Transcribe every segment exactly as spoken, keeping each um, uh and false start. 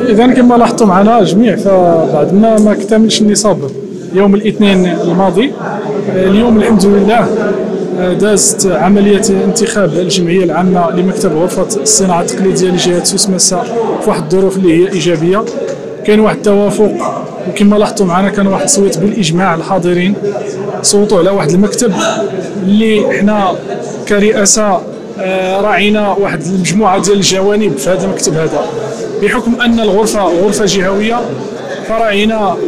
إذا كما لاحظتوا معنا جميع، فبعد ما ما اكتملش النصاب يوم الاثنين الماضي، اليوم الحمد لله دازت عملية انتخاب الجمعية العامة لمكتب غرفة الصناعة التقليدية لجهة سوس مسا في واحد الظروف اللي هي إيجابية. كاين واحد التوافق، وكما لاحظتوا معنا كان واحد التصويت بالإجماع. الحاضرين صوتوا على واحد المكتب اللي حنا كرئاسة راعينا واحد المجموعة ديال الجوانب في هذا المكتب هذا، بحكم أن الغرفة غرفة جهوية، فراعينا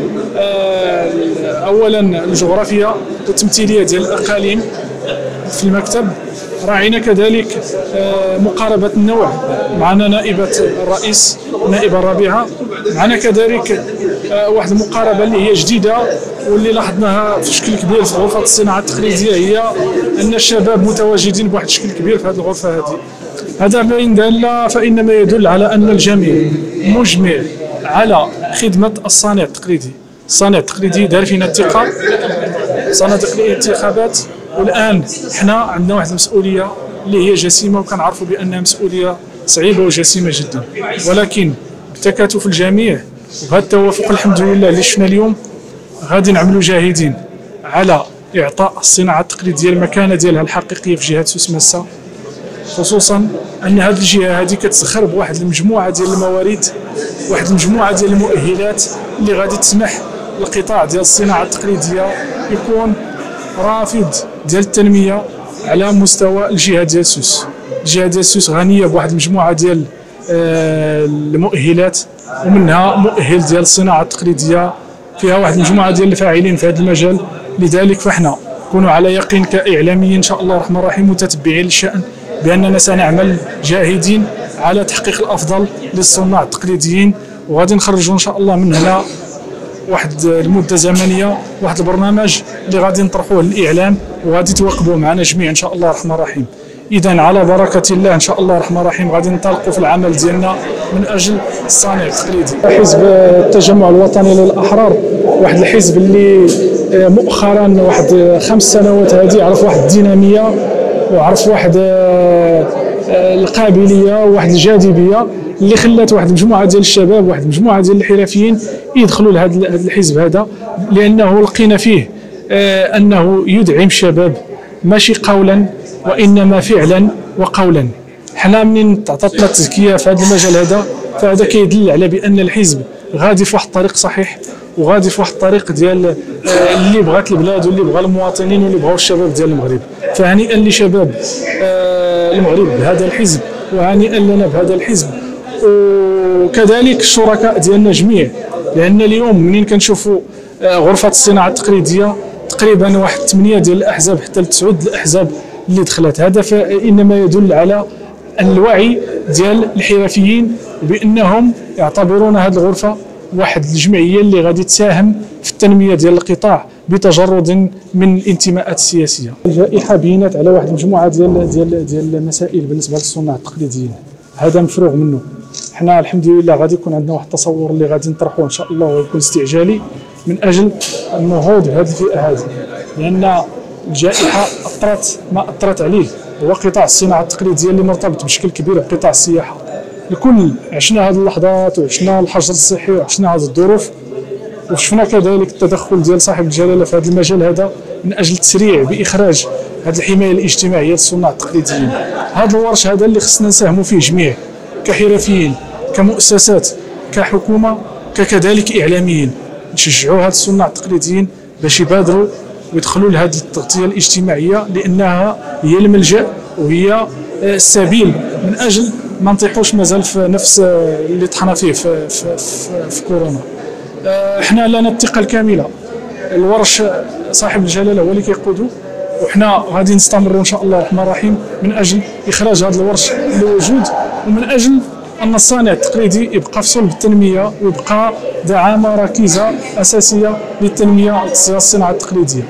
أولا الجغرافيا والتمثيلية ديال الأقاليم في المكتب، راعينا كذلك مقاربة النوع، معنا نائبة الرئيس النائبة الرابعة، معنا كذلك واحد المقاربة اللي هي جديدة واللي لاحظناها في شكل كبير في غرفة الصناعة التقليدية، هي أن الشباب متواجدين بواحد الشكل كبير في هذه الغرفة هذه. هذا فإن دل فإنما يدل على أن الجميع مجمع على خدمة الصانع التقليدي. الصانع التقليدي دار فينا الثقة، صناديق الانتخابات، والآن حنا عندنا واحد المسؤولية اللي هي جسيمة، وكنعرفوا بأنها مسؤولية صعيبة وجسيمة جدا، ولكن بتكاتف الجميع وبهذا التوافق الحمد لله اللي شفنا اليوم غادي نعملوا جاهدين على إعطاء الصناعة التقليدية المكانة ديالها الحقيقية في جهة سوس مسا، خصوصا أن هذه الجهة هذه كتسخر بواحد المجموعة ديال الموارد، واحد المجموعة ديال المؤهلات اللي غادي تسمح للقطاع ديال الصناعة التقليدية يكون رافد ديال التنمية على مستوى الجهة ديال سوس. الجهة ديال سوس غنية بواحد المجموعة ديال المؤهلات، ومنها مؤهل ديال الصناعة التقليدية فيها واحد المجموعة ديال الفاعلين في هذا المجال. لذلك فاحنا كونوا على يقين كإعلاميين إن شاء الله الرحمن الرحيم متتبعين للشأن بأننا سنعمل جاهدين على تحقيق الأفضل للصناع التقليديين، وغادي نخرجوا إن شاء الله من هنا واحد المدة زمنية، واحد البرنامج اللي غادي نطرحوه للإعلام وغادي تواكبوه معنا جميع إن شاء الله الرحمن الرحيم. إذا على بركة الله إن شاء الله الرحمن الرحيم غادي ننطلقوا في العمل ديالنا من أجل الصانع التقليدي. حزب التجمع الوطني للأحرار واحد الحزب اللي مؤخرا واحد خمس سنوات هذه عرف واحد الدينامية، وعرف واحد القابلية وواحد الجاذبية اللي خلات واحد المجموعة ديال الشباب، واحد المجموعة ديال الحرفيين يدخلوا لهذا الحزب هذا، لأنه لقينا فيه أنه يدعم الشباب ماشي قولا وإنما فعلا وقولا. حنا منين تعطتنا التزكية في هذا المجال هذا، فهذا كيدل على بأن الحزب غادي في واحد الطريق صحيح، وغادي في واحد الطريق ديال اللي بغات البلاد واللي بغى المواطنين واللي بغاو الشباب ديال المغرب. فهنيئا لشباب المغرب بهذا الحزب، وهنيئا لنا بهذا الحزب، وكذلك الشركاء ديالنا جميع، لأن اليوم منين كنشوفوا غرفة الصناعة التقليدية تقريبا واحد ثمانية ديال الأحزاب حتى لتسعود الأحزاب اللي دخلت، هذا فإنما يدل على الوعي ديال الحرفيين بأنهم يعتبرون هذه الغرفة واحد الجمعية اللي غادي تساهم في التنمية ديال القطاع بتجرد من الانتماءات السياسية. الجائحة بينت على واحد المجموعة ديال ديال ديال المسائل بالنسبة للصناع التقليديين، هذا مفروغ منه. حنا الحمد لله غادي يكون عندنا واحد التصور اللي غادي نطرحوه ان شاء الله ويكون استعجالي من اجل النهوض بهذه الفئة هذه، لأن الجائحة أثرت ما أثرت عليه هو قطاع الصناعة التقليدية اللي مرتبط بشكل كبير بقطاع السياحة. الكل عشنا هذه اللحظات وعشنا الحجر الصحي وعشنا هذه الظروف، وشفنا كذلك التدخل ديال صاحب الجلالة في هذا المجال هذا من أجل التسريع بإخراج هذه الحماية الاجتماعية للصناع التقليديين. هذا الورش هذا اللي خصنا نساهموا فيه جميع كحرفيين، كمؤسسات، كحكومة، ككذلك إعلاميين، نشجعوا هاد الصناع التقليديين باش يبادروا ويدخلوا لهذه التغطية الاجتماعية، لأنها هي الملجأ وهي السبيل من أجل ما نطيحوش مازال في نفس اللي طحنا فيه في, في, في, في كورونا. احنا لنا الثقة الكاملة، الورش صاحب الجلالة هو اللي كيقودوا، وحنا غادي نستمروا ان شاء الله الرحمن الرحيم من اجل اخراج هذا الورش للوجود، ومن اجل ان الصانع التقليدي يبقى في صلب التنميه ويبقى دعامه ركيزه اساسيه للتنميه الصناعه التقليديه.